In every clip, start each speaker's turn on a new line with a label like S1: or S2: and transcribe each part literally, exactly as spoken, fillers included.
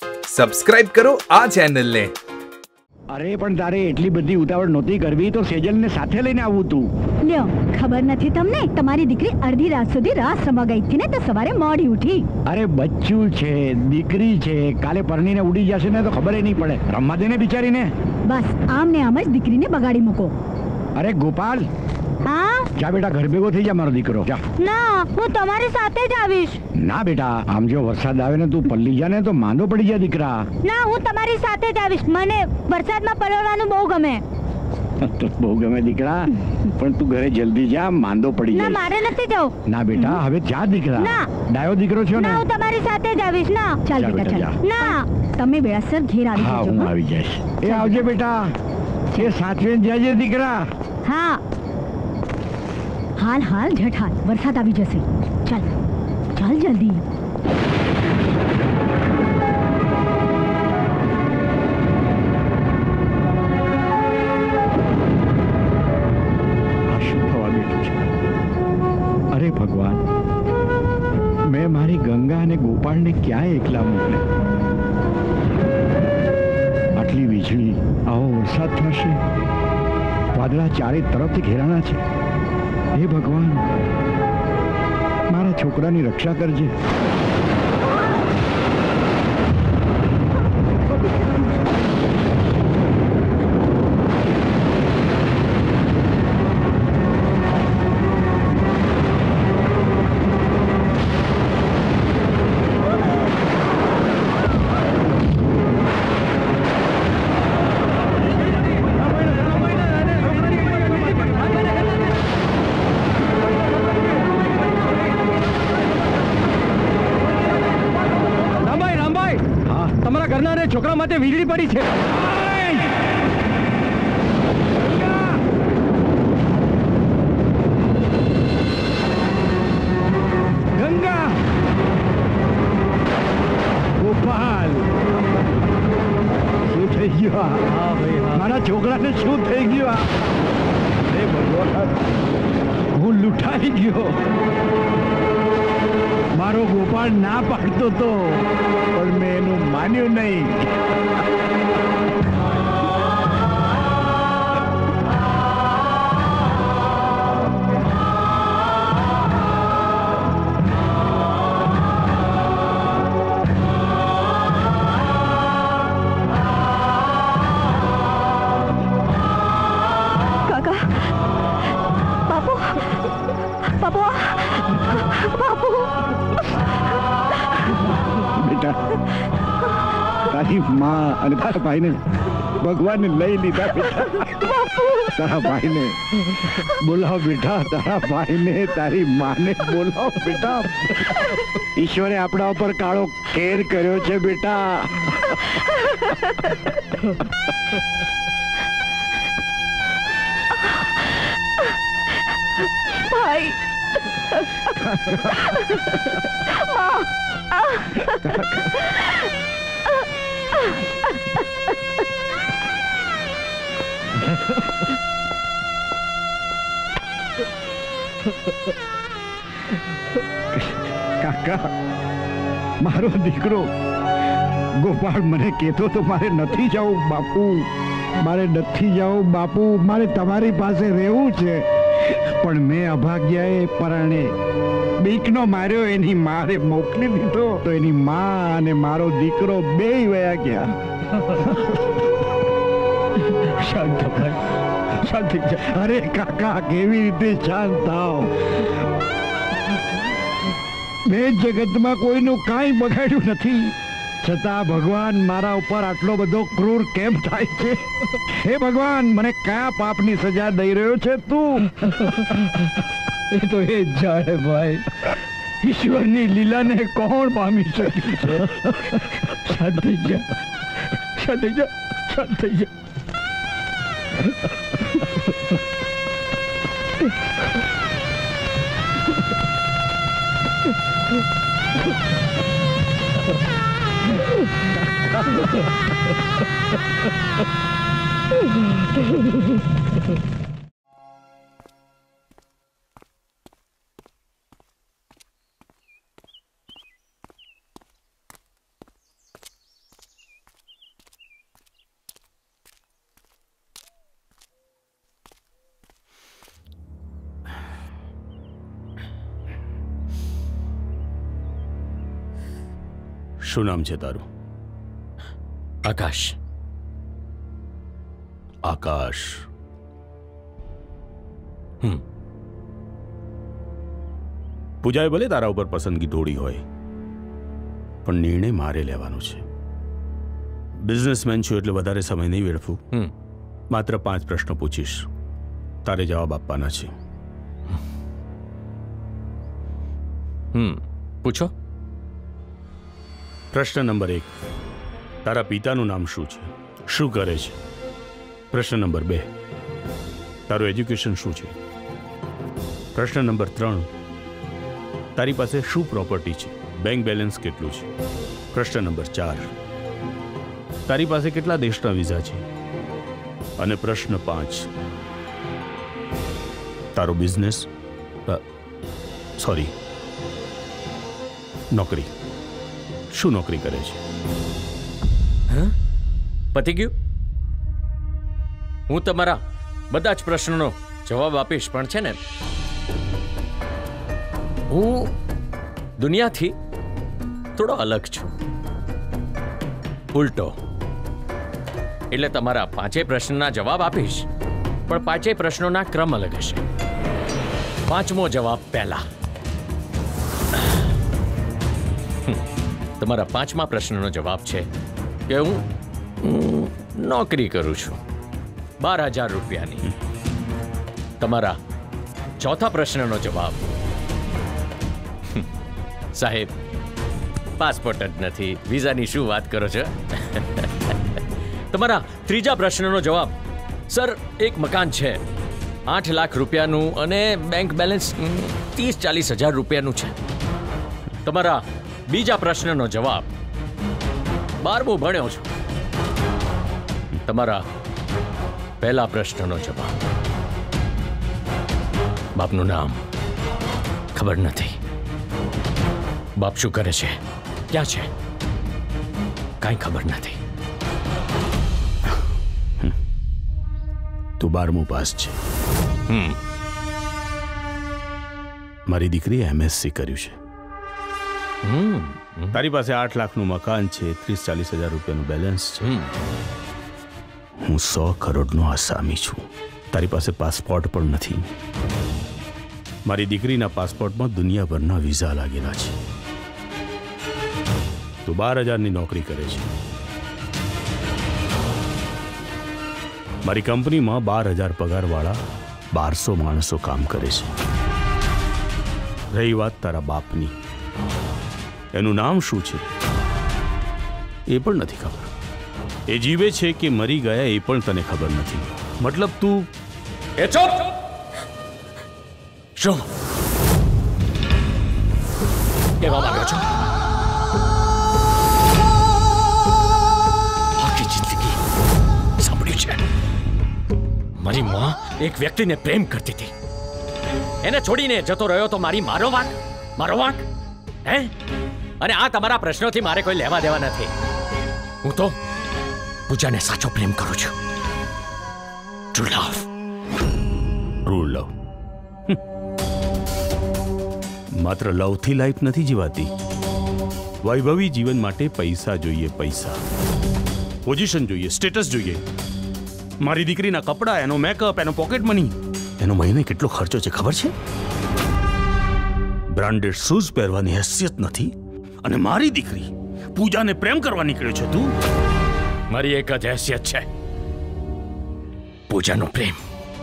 S1: Subscribe કરો આ ચેનલને।
S2: અરે પણ તારે એટલી બધી ઉતાવળ નહોતી કરવી તો સેજલને સાથે લઈને આવવું તું।
S3: લ્યો, ખબર નથી તમને? તમારી દીકરી અડધી રાત સુધી રાસ રમવા ગઈ હતી ને તો સવારે મોડી ઉઠી।
S2: અરે બચ્ચું છે, દીકરી છે, કાલે પરણીને ઉડી જશે ને તો ખબર નહીં પડે। રમવા દે ને બિચારીને।
S3: બસ આમ ને આમ જ દીકરીને બગાડી મૂકો।
S2: અરે ગોપાલ,
S3: હા
S2: જા બેટા, ઘર ભેગો થઈ જા મારો દીકરો, જા।
S3: ના, હું તમારી સાથે જ આવીશ।
S2: ના બેટા, આમ જો વરસાદ આવે ને તું પલ્લી જા ને તો માંદો પડી જાય દીકરા।
S3: ના, હું તમારી સાથે જ આવીશ। મને વરસાદમાં પલળવાનું બહુ ગમે।
S2: તો બહુ ગમે દીકરા, પણ તું ઘરે જલ્દી જા, માંદો પડી
S3: ના,
S2: જાય।
S3: મારે નથી જવું।
S2: ના બેટા, હવે જા દીકરા।
S3: ના,
S2: ડાયો દીકરો છો ને।
S3: ના, હું તમારી સાથે જ આવીશ। ના, ચાલ
S2: જા
S3: બેટા,
S2: બેટા,
S3: ચાલ। ના, તમે વેળાસર ઘેર આવી
S2: હા,
S3: જજો।
S2: હું
S3: હો?
S2: આવી જઈશ। એ આવજે બેટા, એ સાચવીને જજે દીકરા।
S3: હા, હાલ હાલ ઝટ હાલ, વરસાદ આવી જશે। ચાલ ચાલ જલ્દી। અરે ભગવાન, મેં મારી ગંગા અને ગોપાળને ક્યાં એકલા મોકલ્યા? આટલી વીજળી, આવો વરસાદ થશે, વાદળા ચારે તરફથી ઘેરાણા છે। હે ભગવાન, મારા છોકરાની રક્ષા કરજે। છોકરા માટે વીજળી પડી છે। ગંગા, ગોપાલ, શું થઈ ગયું? મારા છોકરાને શું થઈ ગયું? અરે ભગવાન, હું લૂંટાઈ ગયો। મારો ગોપાલ ના પાડતો તો, પણ મેં એનું માન્યું નહીં। કાકા, બાપુ, બાપુ, બાપુ,
S2: બેટા, તારી માં અને તારા ભાઈને ભગવાને લઈ લીધા બેટા। તારા ભાઈને બોલાવો બેટા, તારા ભાઈને, તારી માને બોલાવો બેટા। ઈશ્વરે આપણા ઉપર કાળો ખેર કર્યો છે બેટા।
S3: ભાઈ,
S2: કાકા, મારો દીકરો ગોપાળ મને કહેતો તો મારે નથી જવું બાપુ, મારે નથી જવું બાપુ, મારે તમારી પાસે રહેવું છે। પણ મેં અભાગ્યાએ પરાણે બીકનો માર્યો, એની મારે મોકલી દીધો તો એની માં અને મારો દીકરો બેય વયા ગયા। શાંત ભાઈ, શાંત થઈ જા। અરે કાકા, કેવી રીતે શાંત થાવ? મેં જગતમાં કોઈનું કાંઈ બગાડ્યું નથી, છતાં ભગવાન મારા ઉપર આટલો બધો ક્રૂર કેમ થાય છે? હે ભગવાન, મને કયા પાપની સજા દઈ રહ્યો છે તું? એ તો એ જ જાણે ભાઈ, ઈશ્વરની લીલાને કોણ પામી શક્યું છે? શાંત થઈ જા, શાંત થઈ જા, શાંત થઈ જા।
S4: શું નામ છે તારું?
S5: આકાશ.
S4: આકાશ.
S5: હમ
S4: પૂજાએ ભલે તારા ઉપર પસંદગી ઢોળી હોય, પણ નિર્ણય મારે લેવાનો છે. બિઝનેસમેન છું એટલે વધારે સમય નહીં વેડફું.
S5: હમ
S4: માત્ર પાંચ પ્રશ્નો પૂછીશ, તારે જવાબ આપવાના છે.
S5: હમ પૂછો.
S4: પ્રશ્ન નંબર એક, તારા પિતાનું નામ શું છે, શું કરે છે? પ્રશ્ન નંબર બે, તારું એજ્યુકેશન શું છે? પ્રશ્ન નંબર ત્રણ, તારી પાસે શું પ્રોપર્ટી છે, બેંક બેલેન્સ કેટલું છે? પ્રશ્ન નંબર ચાર, તારી પાસે કેટલા દેશના વિઝા છે? અને પ્રશ્ન પાંચ, તારો બિઝનેસ સોરી નોકરી, શું નોકરી કરે છે?
S5: હા, પતી ગયું. હું તમારા બધા જ પ્રશ્નોનો જવાબ આપીશ, પણ છે ને હું દુનિયાથી થોડો અલગ છું, ઉલટો. એટલે તમારા પાંચેય પ્રશ્નના જવાબ આપીશ, પણ પાંચેય પ્રશ્નોના ક્રમ અલગ હશે. પાંચમો જવાબ પહેલા. તમારા પાંચમા પ્રશ્નનો જવાબ છે કે હું નોકરી કરું છું બાર હજાર રૂપિયાની. તમારા ચોથા પ્રશ્નનો જવાબ, સાહેબ પાસપોર્ટ જ નથી, વિઝાની શું વાત કરો છો? તમારા ત્રીજા પ્રશ્નનો જવાબ, સર એક મકાન છે આઠ લાખ રૂપિયાનું અને બેંક બેલેન્સ ત્રીસ ચાલીસ હજાર રૂપિયાનું છે. તમારા બીજા પ્રશ્નનો જવાબ, બારમું ભણ્યો છું. તમારા પહેલા પ્રશ્નનો જવાબ, બાપનું નામ ખબર નથી, બાપ શું કરે છે, ક્યાં છે, કાંઈ ખબર નથી.
S4: તું બારમું પાસ છે.
S5: હમ
S4: મારી દીકરીએ એમએસસી કર્યું છે.
S5: હમ
S4: તારી પાસે આઠ લાખનું મકાન છે, ત્રીસ ચાલીસ હજાર રૂપિયાનું બેલેન્સ છે. હું સો કરોડનો આસામી છું. તારી પાસે પાસપોર્ટ પણ નથી. મારી દીકરીના પાસપોર્ટમાં દુનિયાભરના વિઝા લાગેલા છે. તું બાર હજારની નોકરી કરે છે. મારી કંપનીમાં બાર હજાર પગારવાળા બારસો માણસો કામ કરે છે. રહી વાત તારા બાપની, એનું નામ શું છે એ પણ નથી ખબર. એ જીવે છે કે મરી ગયા એ પણ તને ખબર નથી. મતલબ તું
S5: એ ચૂપ. શું કહેવા માંગો છો? આખી જિંદગી સાંભળ્યું છે, મારી માં એક વ્યક્તિને પ્રેમ કરતી હતી, એને છોડીને જતો રહ્યો તો મારી મારો વાંક, મારો વાંક હે? અને આ તમારા પ્રશ્નોથી મારે કોઈ લેવા દેવા નથી. હું તો પૂજાને સાચો પ્રેમ કરું છું. True love.
S4: True love? માત્ર લવથી લાઈફ નથી જીવાતી. વૈભવી જીવન માટે પૈસા જોઈએ, પૈસા, પોઝિશન જોઈએ, સ્ટેટસ જોઈએ. મારી દીકરીના કપડા, એનો મેકઅપ, એનો પોકેટ મની, એનો મહિને કેટલો ખર્ચો છે ખબર છે? બ્રાન્ડેડ શૂઝ પહેરવાની હેસિયત નથી અને મારી દીકરી પૂજાને પ્રેમ કરવા નીકળ્યો છે તું.
S5: મારી એક જ હેસિયત છે, પૂજાનો પ્રેમ.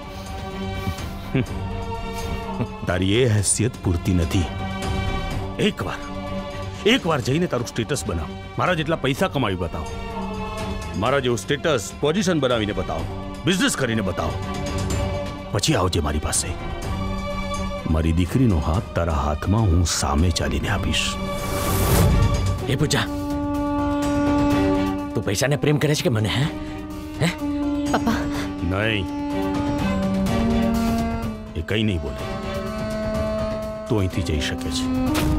S4: તારી એ હેસિયત પૂરતી નથી. એકવાર એકવાર જઈને તારું સ્ટેટસ બનાવ, મારા જેટલા પૈસા કમાવી બતાવો, મારા જેવું સ્ટેટસ પોઝિશન બનાવીને બતાવો, બિઝનેસ કરીને બતાવો, પછી આવજે મારી પાસે. મારી દીકરીનો હાથ તારા હાથમાં હું સામે ચાલીને આપીશ.
S5: એ પૂજા, તું પૈસાને પ્રેમ કરે છે કે મને? હે હે
S6: પપ્પા?
S4: નહીં, એ કઈ નહીં બોલે. તું અહીંથી જઈ શકે છે.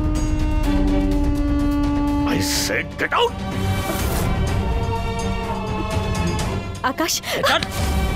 S4: I said get out.
S6: Akash,
S5: ચાલ.